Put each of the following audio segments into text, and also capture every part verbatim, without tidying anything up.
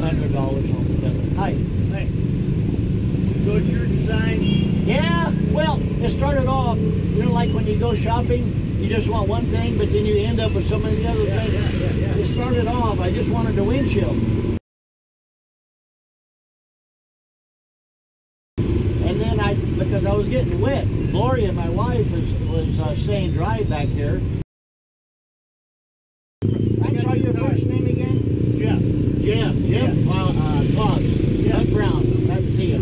hundred dollars altogether. Hi. Hey. So it's your design? Yeah, well, it started off, you know, like when you go shopping, you just want one thing, but then you end up with so many other Yeah, things. yeah, yeah, yeah. It started off, I just wanted the windshield. And then I, because I was getting wet, Gloria, my wife, was, was uh, staying dry back there. I'm sorry, your first name again? Jeff. Jeff. Jeff Yeah. uh, uh, Claus. Yeah. Doug Brown. Glad to see you.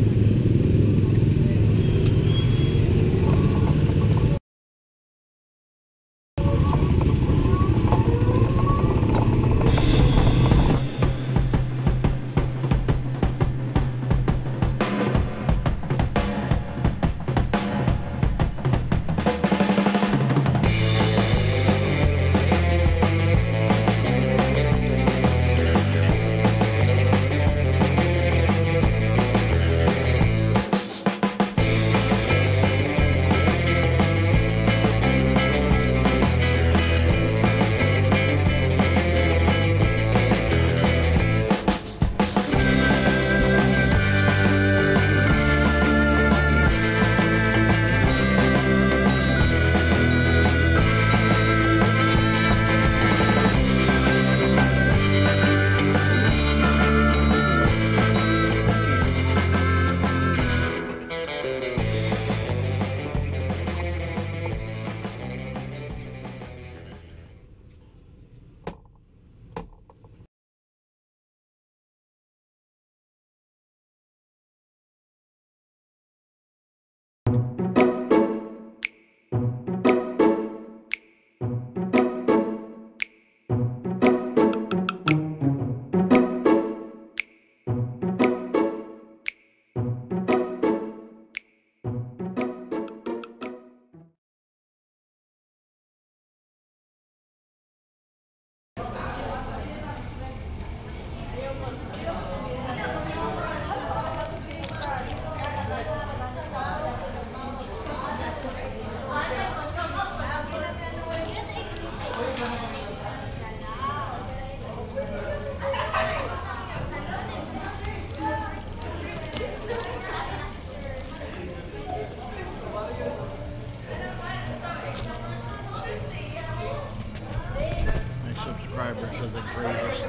Subscribers are the greatest.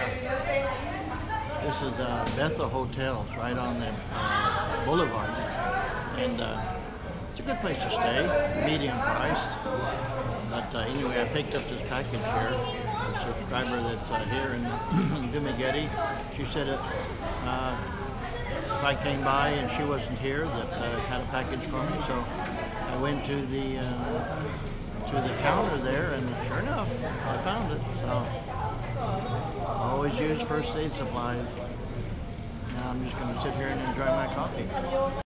This is uh, Bethel Hotels right on the uh, boulevard, and uh, it's a good place to stay, medium priced. But uh, anyway, I picked up this package here. A subscriber that's uh, here in Dumaguete. She said it, uh, if I came by and she wasn't here, that uh, had a package for me. So I went to the uh, to the counter there, and sure enough, I found it. So I always use first aid supplies. Now I'm just going to sit here and enjoy my coffee.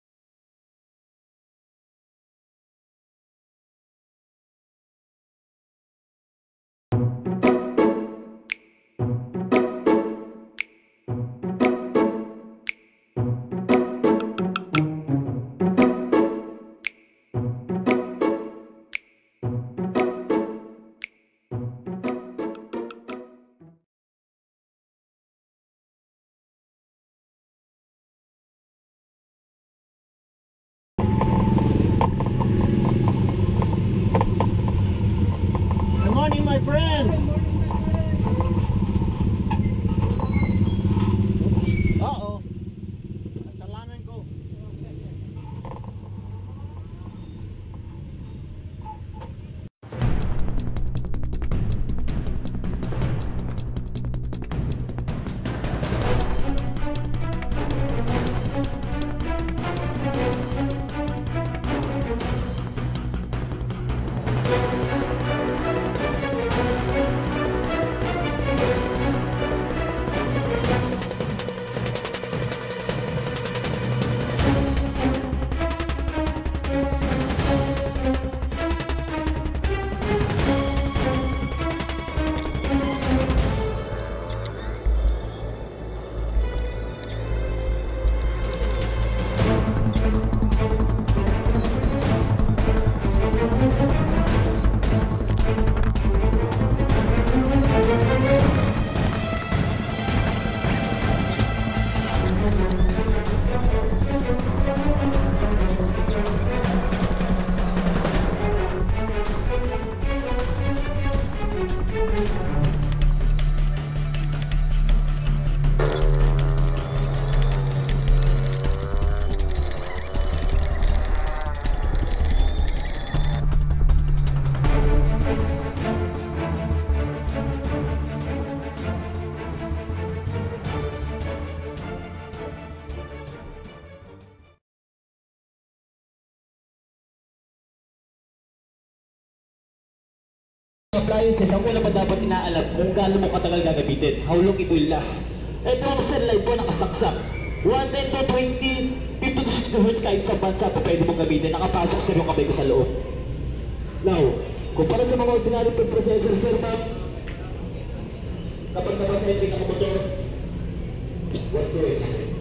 appliances, ang una pa dapat inaalam kung gaano mo katagal gagamitin. How long it will last. Ito ang cell life po nakasaksak. one ten to twenty, fifty to sixty hertz kahit sa bansa pa pwede mong gamitin. Nakapasok sir yung kamay ko sa loob. Now, kumpara sa mga ordinary food processor sir ma'am, kapag nabasensing ang motor, what to expect?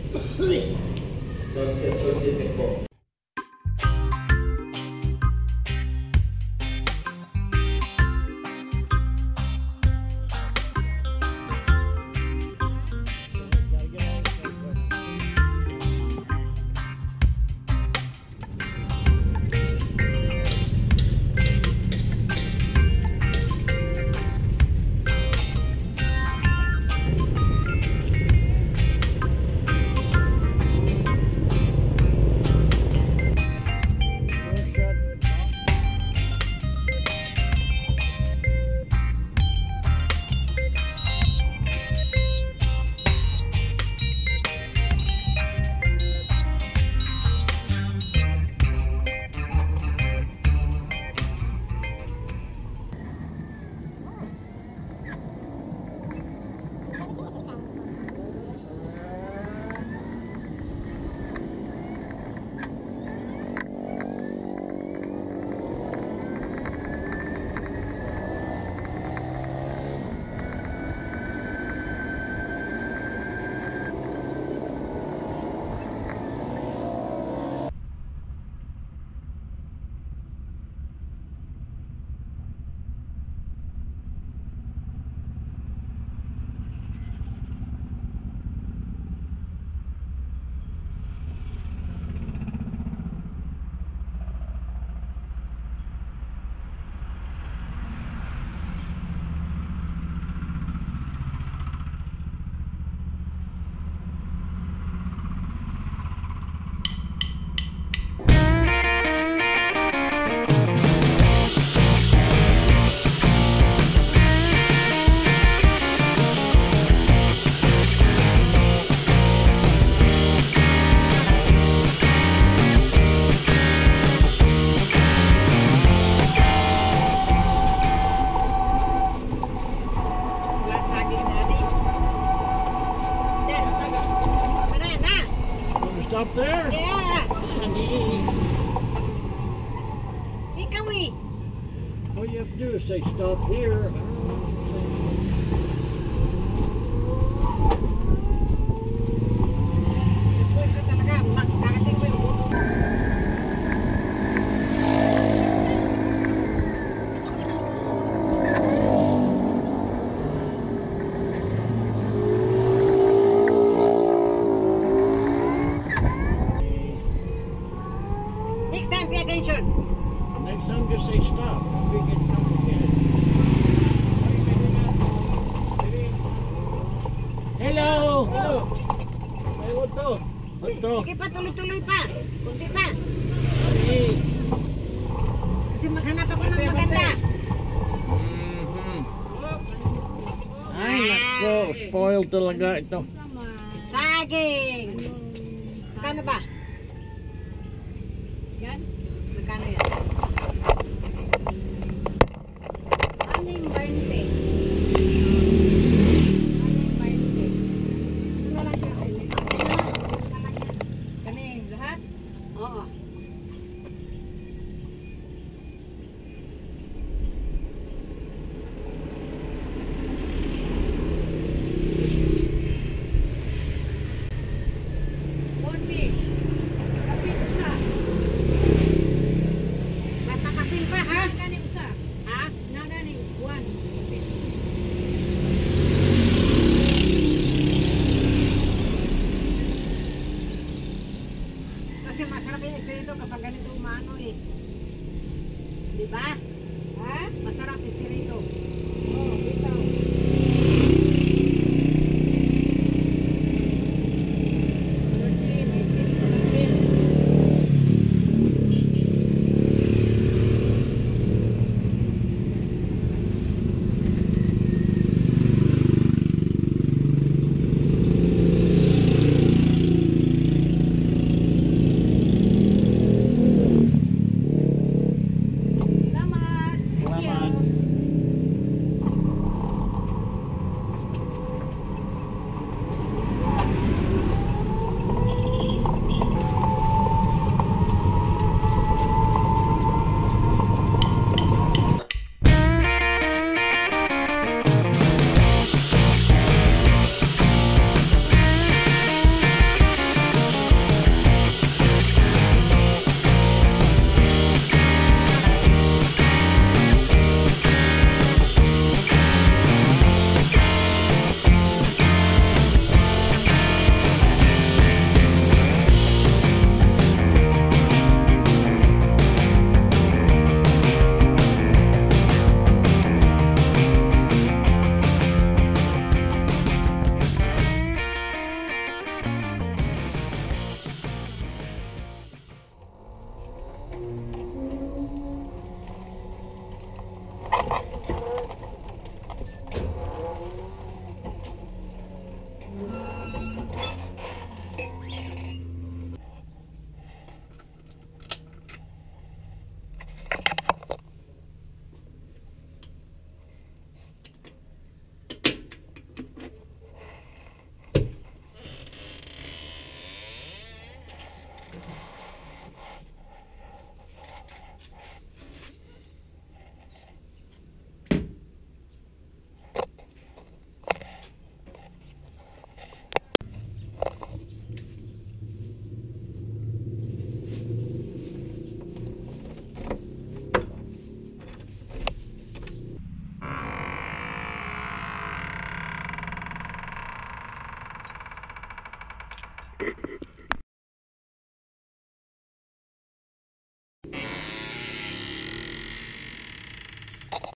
Non-sensor statement po. Up there? Yeah. Honey. Ikaw eh. All you have to do is say stop here. Ito talaga, makakating mo yung buto. Next time, pay attention. Next time, just say stop. We get complicated. Hello! Hello! Ay, what to? What to? Sige pa, tuloy-tuloy pa. Kunti pa. Hey. Kasi maghanap ako ng maganda. Mm-hmm. Ay, nako. Spoiled talaga ito. Saging. Magkano ba? Yan? Magkano yan? Ano yung binte? Ano yung binte? Ito na lang yan. Ito na lang. Ito na lang yan. Kaning lahat? Oo. Morning. Kapito siya. Bye.